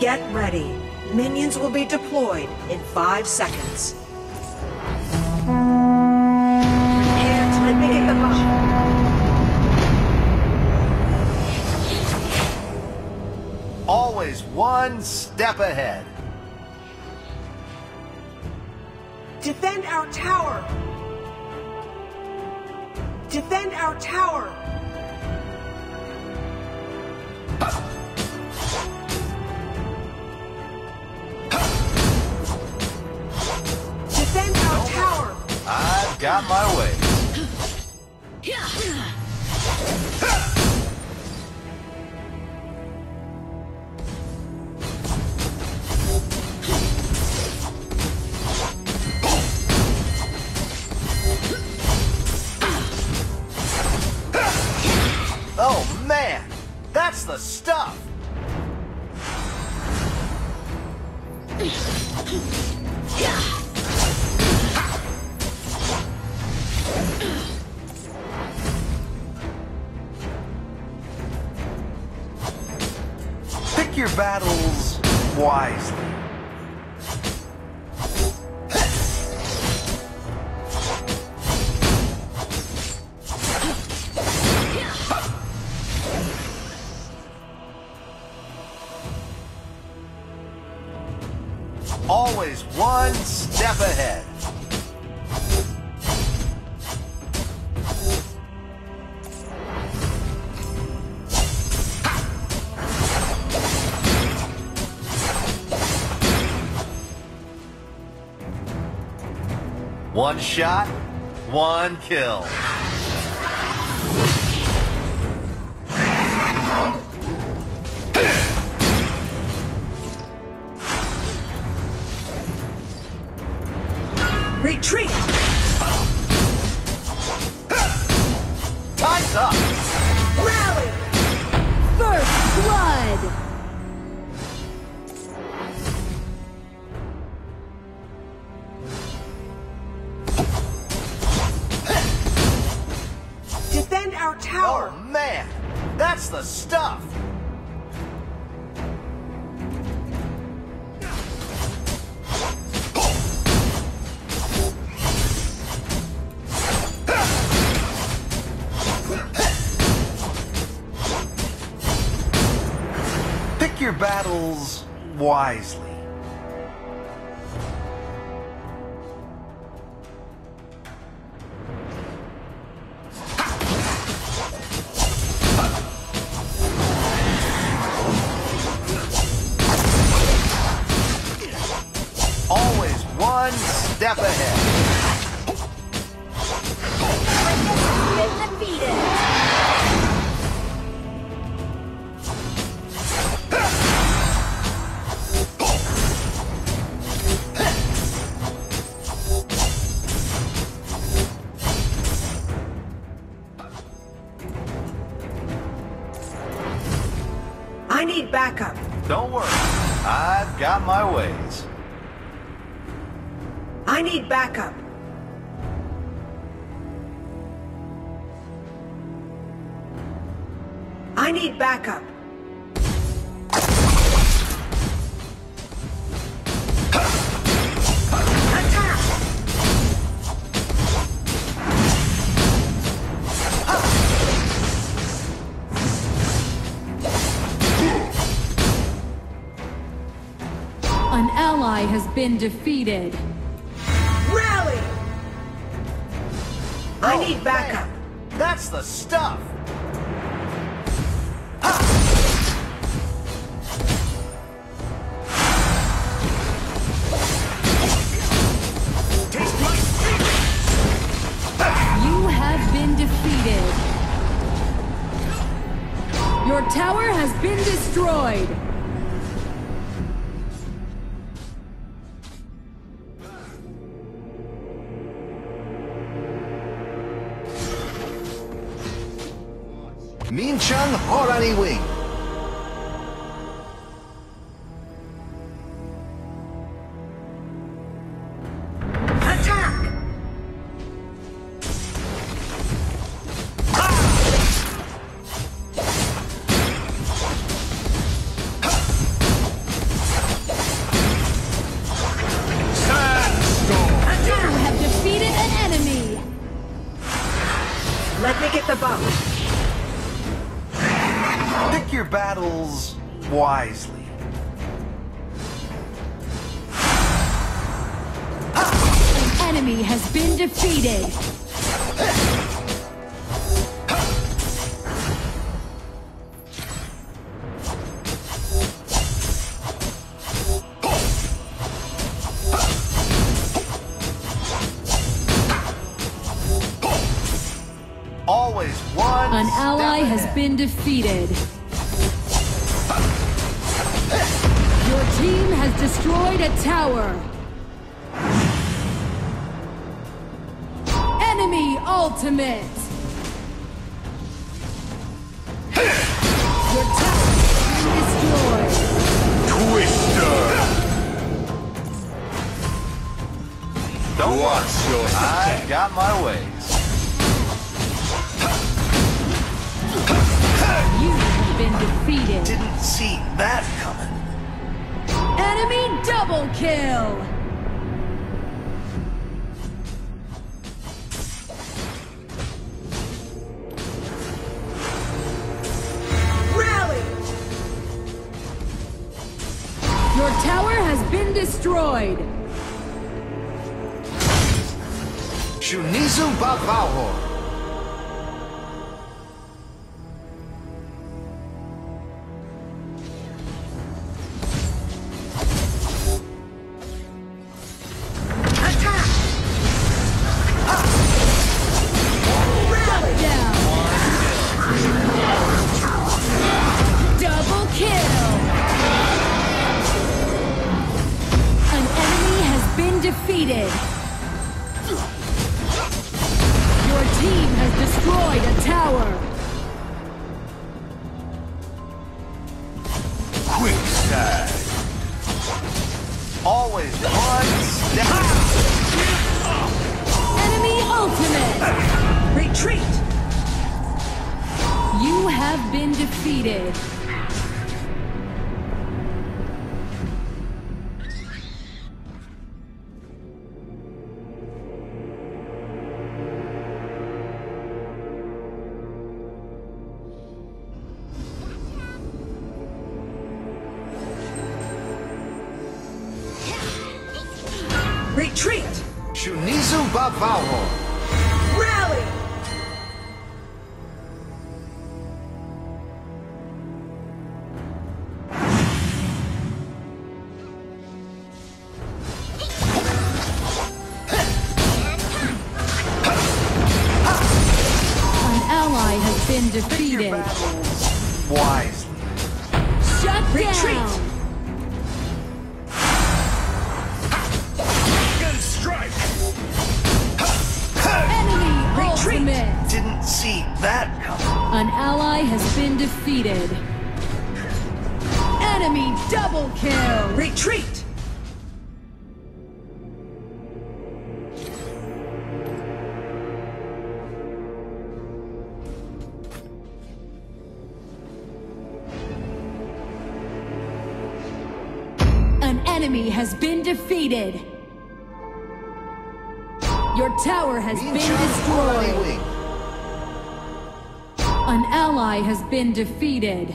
Get ready. Minions will be deployed in 5 seconds. And let me get the bomb. Always one step ahead. Defend our tower! Defend our tower! Defend our tower! I've got my way. Oh man, that's the stuff! Pick your battles wisely. Always one step ahead. One shot, one kill. Retreat! Time's up! Rally! First blood! Defend our tower! Oh man, that's the stuff! Pick your battles wisely. Always one step ahead. Been defeated! I need backup. Don't worry, I've got my ways. I need backup. I need backup. Attack! An ally has been defeated. Rally! I Oh, need backup. man, that's the stuff! You have been defeated. Your tower has been destroyed. Minchang Horani Wing. Attack! up. Pick your battles wisely. An enemy has been defeated. Always one. An ally step has ahead. been defeated. Your team has destroyed a tower. Enemy ultimate. Your tower has been destroyed. Twister! Don't Watch worry. your I got my ways. You have been defeated. Didn't see that coming. Enemy double kill. Rally! Your tower has been destroyed. Shunizu Bavao. Attack! Rally! Down. Double kill. An enemy has been defeated. Your team has destroyed a tower. Quicksand! Always one step. Enemy ultimate. Retreat! You have been defeated. Retreat! Shunizu Bavao. Rally! An ally has been Pick your defeated. battles wisely. Shut Retreat. down. Strike! Enemy Retreat. ultimate. Didn't see that coming. An ally has been defeated. Enemy double kill. Retreat! An enemy has been defeated. Your tower has been destroyed. Wing. An ally has been defeated.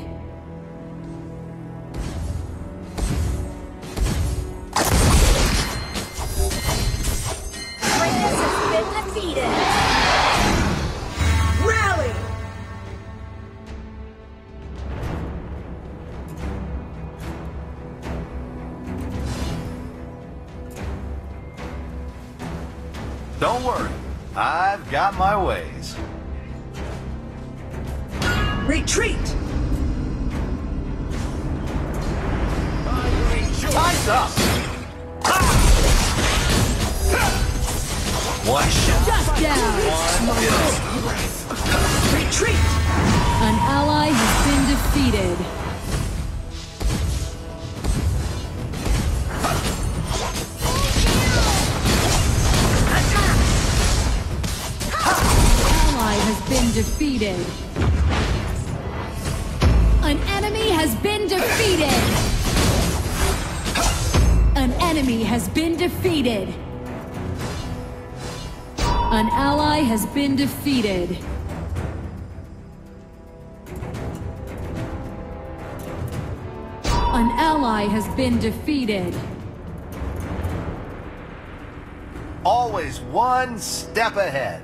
Reyes has been defeated. Rally! Don't worry. I've got my ways. Retreat! Time's up. One shot. Shut down. One kill. Retreat! An ally has been defeated. Ally has been defeated. An enemy has been defeated. An enemy has been defeated. An ally has been defeated. An ally has been defeated. Always one step ahead.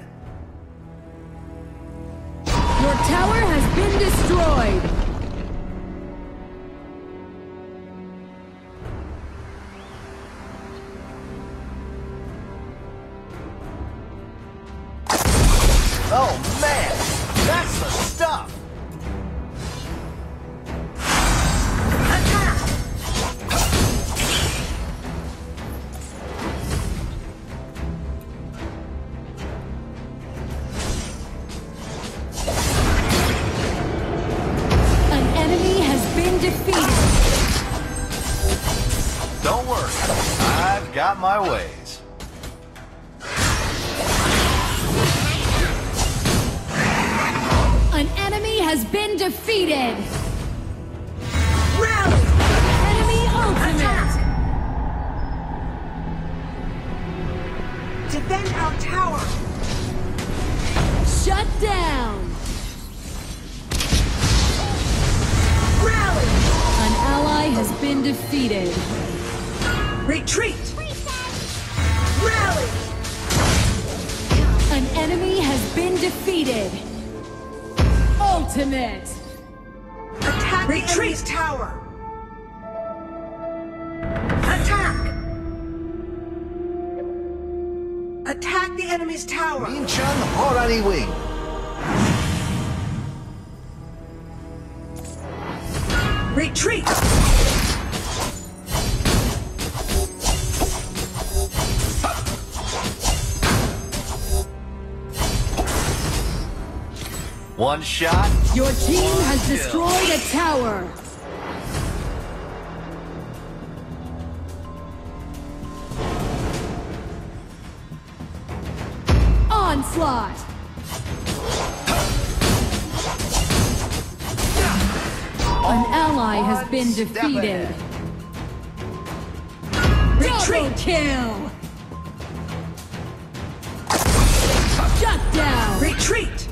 Your tower has been destroyed. Oh man, that's the stuff! An enemy has been defeated. Don't worry, I've got my ways. An enemy has been defeated. Rally! Enemy ultimate. Defend our tower! Shut down. Rally! An ally has been defeated. Retreat! Rally! An enemy has been defeated. Ultimate. Attack the enemy's tower! Attack! Attack the enemy's tower! Minchun Horani Wing. Retreat! One shot. Your team has destroyed a tower. Onslaught. An ally has been One step defeated. ahead. Double kill. Shut down. Retreat!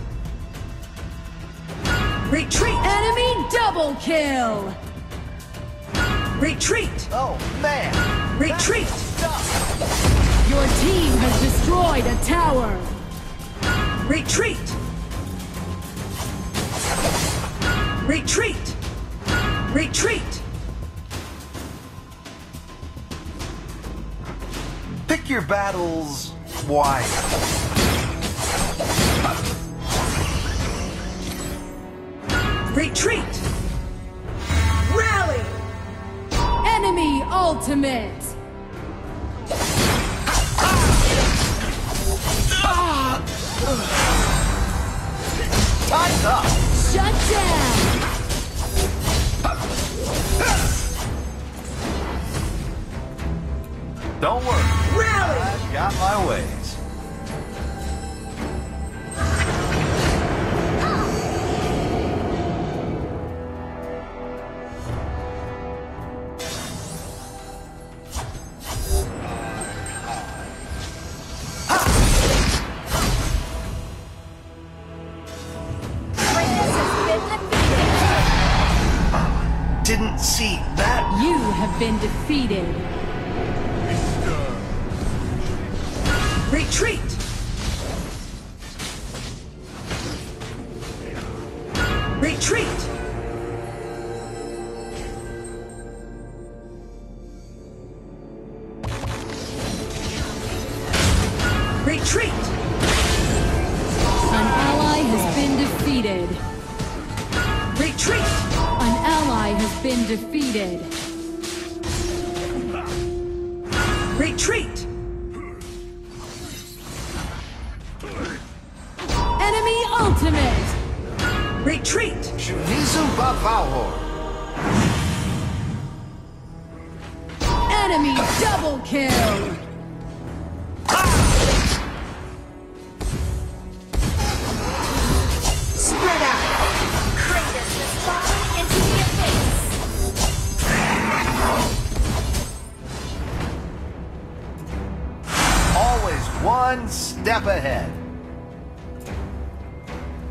Retreat! Enemy double kill. Retreat! Oh man, Retreat! stuff. Your team has destroyed a tower. Retreat! Retreat! Retreat! Pick your battles wisely. Retreat! Rally! Enemy ultimate. Time's up. Shut down. Don't worry, Rally! I've got my ways. Greatness has been defeated. Didn't see that. You have been defeated. Retreat! Retreat! Retreat! An ally has been defeated. Retreat! An ally has been defeated. Retreat! Enemy ultimate. Retreat! Shunizu Bavauhor. Enemy double kill. Spread out! Greatness has fallen into the abyss. Always one step ahead.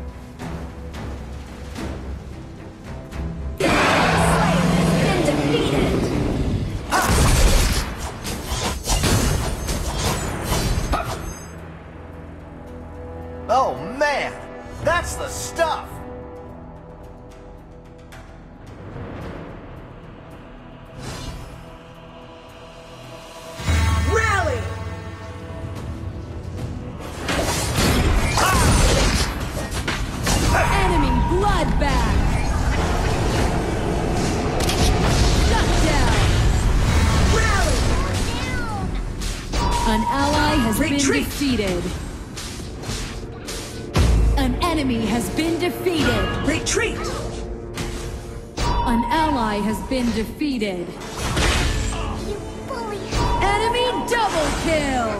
Slayer has been defeated. An ally has been Retreat. defeated. An enemy has been defeated. Retreat! An ally has been defeated. You bully! Enemy double kill!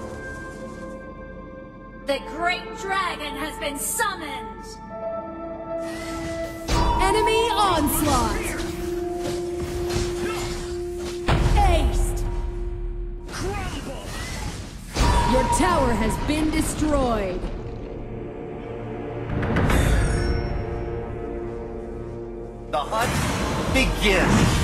The great dragon has been summoned! Enemy onslaught! Aced! Your tower has been destroyed. The hunt begins.